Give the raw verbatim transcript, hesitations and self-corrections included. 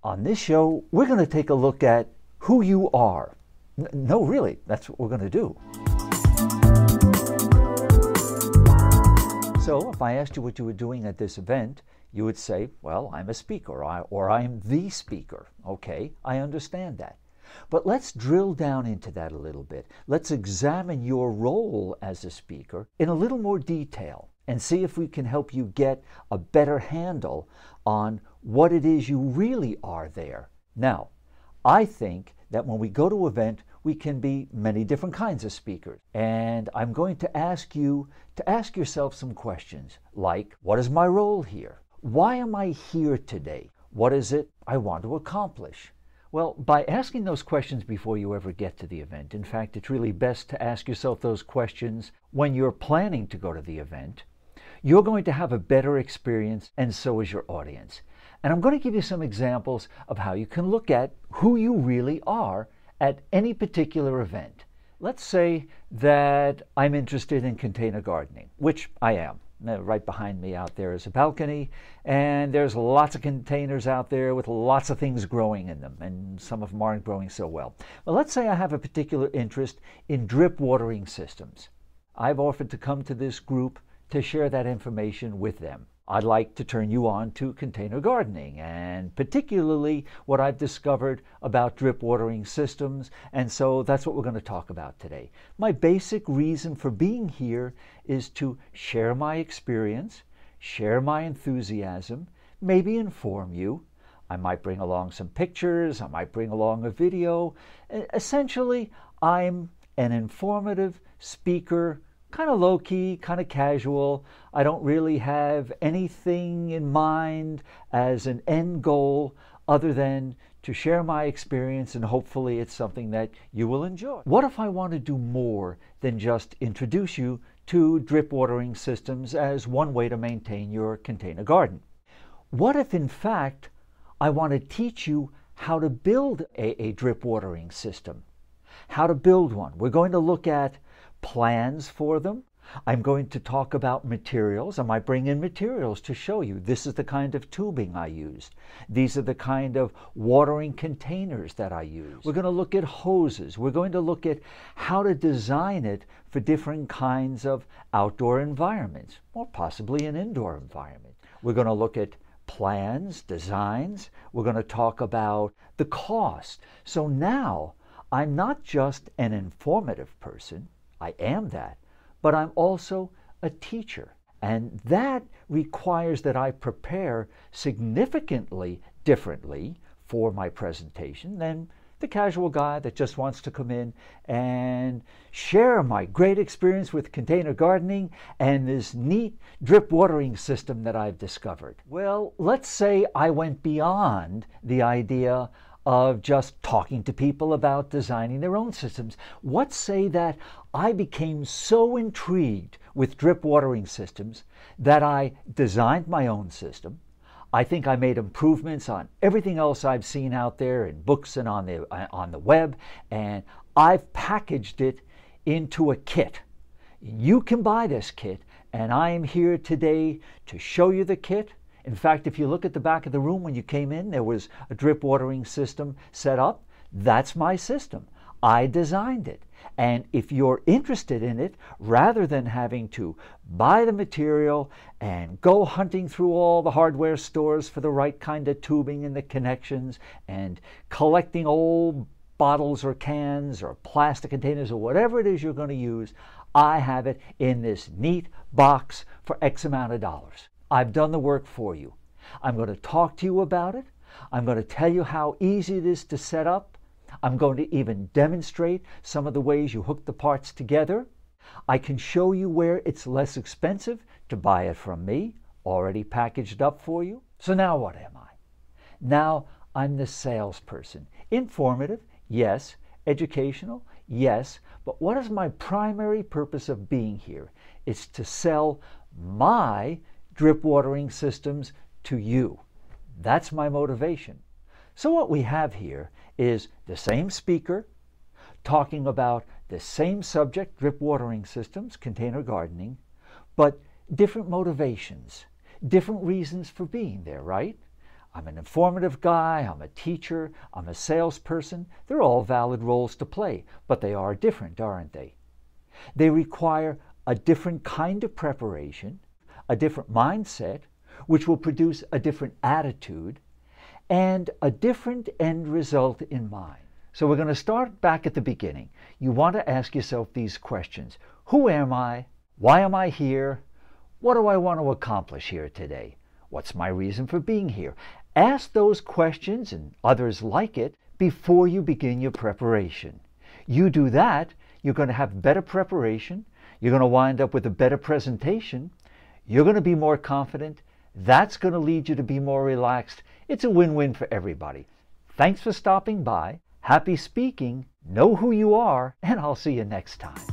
On this show, we're going to take a look at who you are. N- no, really, that's what we're going to do. So if I asked you what you were doing at this event, you would say, well, I'm a speaker, or, I, or I'm the speaker. Okay, I understand that. But let's drill down into that a little bit. Let's examine your role as a speaker in a little more detail and see if we can help you get a better handle on what it is you really are there. Now, I think that when we go to an event, we can be many different kinds of speakers. And I'm going to ask you to ask yourself some questions like, what is my role here? Why am I here today? What is it I want to accomplish? Well, by asking those questions before you ever get to the event, in fact, it's really best to ask yourself those questions when you're planning to go to the event, you're going to have a better experience, and so is your audience. And I'm going to give you some examples of how you can look at who you really are at any particular event. Let's say that I'm interested in container gardening, which I am. Right behind me out there is a balcony, and there's lots of containers out there with lots of things growing in them, and some of them aren't growing so well. Well, let's say I have a particular interest in drip watering systems. I've offered to come to this group to share that information with them. I'd like to turn you on to container gardening, and particularly what I've discovered about drip watering systems, and so that's what we're going to talk about today. My basic reason for being here is to share my experience, share my enthusiasm, maybe inform you. I might bring along some pictures, I might bring along a video. Essentially, I'm an informative speaker, kind of low-key, kind of casual. I don't really have anything in mind as an end goal other than to share my experience, and hopefully it's something that you will enjoy. What if I want to do more than just introduce you to drip watering systems as one way to maintain your container garden? What if, in fact, I want to teach you how to build a, a drip watering system? How to build one. We're going to look at plans for them. I'm going to talk about materials. I might bring in materials to show you this is the kind of tubing I used. These are the kind of watering containers that I use. We're going to look at hoses. We're going to look at how to design it for different kinds of outdoor environments, or possibly an indoor environment. We're going to look at plans, designs. We're going to talk about the cost. So now I'm not just an informative person. I am that, but I'm also a teacher. And that requires that I prepare significantly differently for my presentation than the casual guy that just wants to come in and share my great experience with container gardening and this neat drip watering system that I've discovered. Well, let's say I went beyond the idea of just talking to people about designing their own systems. What say that I became so intrigued with drip watering systems that I designed my own system. I think I made improvements on everything else I've seen out there in books and on the, on the web, and I've packaged it into a kit. You can buy this kit, and I am here today to show you the kit. In fact, if you look at the back of the room when you came in, there was a drip watering system set up. That's my system. I designed it. And if you're interested in it, rather than having to buy the material and go hunting through all the hardware stores for the right kind of tubing and the connections and collecting old bottles or cans or plastic containers or whatever it is you're going to use, I have it in this neat box for X amount of dollars. I've done the work for you. I'm going to talk to you about it. I'm going to tell you how easy it is to set up. I'm going to even demonstrate some of the ways you hook the parts together. I can show you where it's less expensive to buy it from me, already packaged up for you. So now what am I? Now I'm the salesperson. Informative, yes. Educational, yes. But what is my primary purpose of being here? It's to sell my drip watering systems to you. That's my motivation. So what we have here is the same speaker talking about the same subject, drip watering systems, container gardening, but different motivations, different reasons for being there, right? I'm an informative guy, I'm a teacher, I'm a salesperson. They're all valid roles to play, but they are different, aren't they? They require a different kind of preparation, a different mindset, which will produce a different attitude, and a different end result in mind. So we're going to start back at the beginning. You want to ask yourself these questions. Who am I? Why am I here? What do I want to accomplish here today? What's my reason for being here? Ask those questions and others like it before you begin your preparation. You do that, you're going to have better preparation, you're going to wind up with a better presentation, you're going to be more confident, that's going to lead you to be more relaxed. It's a win-win for everybody. Thanks for stopping by. Happy speaking, know who you are, and I'll see you next time.